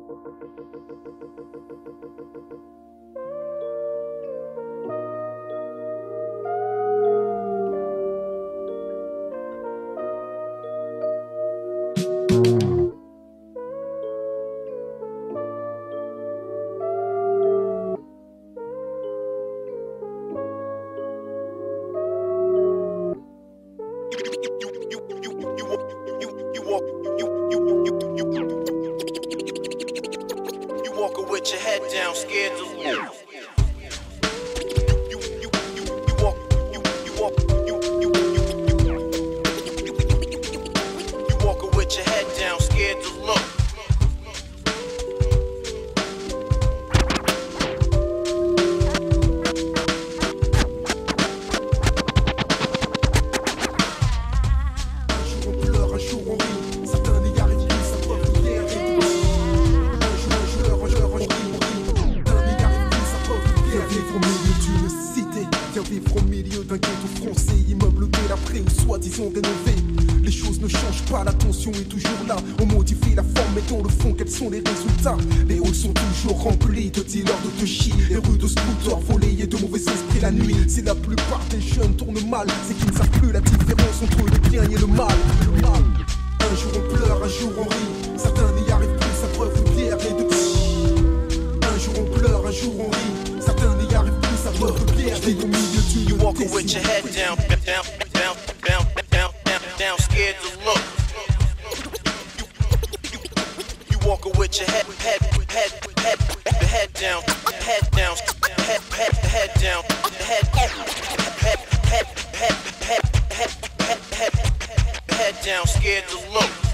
Vivre au milieu d'un ghetto français, immeuble délabré ou soi-disant rénové. Les choses ne changent pas, la tension est toujours là. On modifie la forme, mais dans le fond, quels sont les résultats? Les halls sont toujours remplis de dealers de touchy, les rues de scooters volés et de mauvais esprits la nuit. Si la plupart des jeunes tournent mal, c'est qu'ils ne savent plus la différence entre le bien et le mal. Un jour on pleure, un jour on rit. Certains n'y arrivent plus, ça preuve de pierre et de un jour on pleure, un jour on rit. Certains n'y arrivent plus, ça preuve de pierre et de You walking with your head down, scared to look. You walking with your head down, head down, head down, scared to look.